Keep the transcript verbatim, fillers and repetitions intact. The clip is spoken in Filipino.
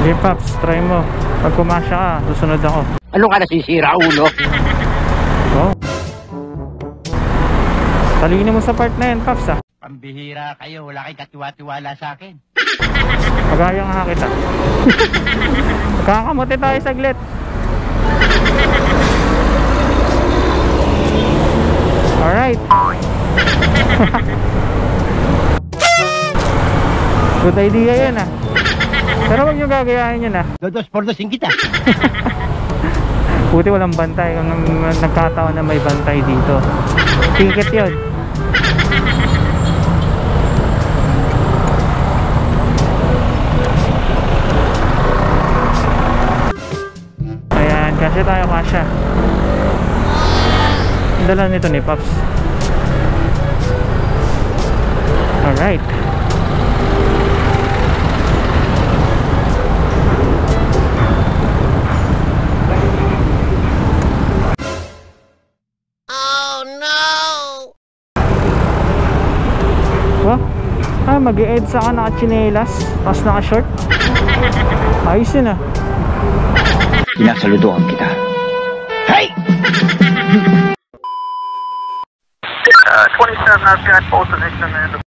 Sige Paps, try mo. Pag kumasya ka, susunod ako. Ano ka nasisira, ulo? Oh. Talino mo sa part na yan, Paps, ah. Pambihira kayo, wala kayong katiwa-tiwala sa akin. Pagaya nga kita. Kakamuti tayo saglit. Alright. Good idea yan, ah. Pero huwag nyo gagayahin yun, ah. Dodos por dosin kita. Buti walang bantay. Kung nagkataon na may bantay dito, ticket yun. Ayan, kasi tayo kasya. Dala nito ni Pops. Alright. Oh no! Wah, ah, mag-e-edsa ka naka-chinelas tapos naka-short. Ayos yun, ah. Sinasaludoan kita. Hey! Uh, twenty-seven, I've got both position and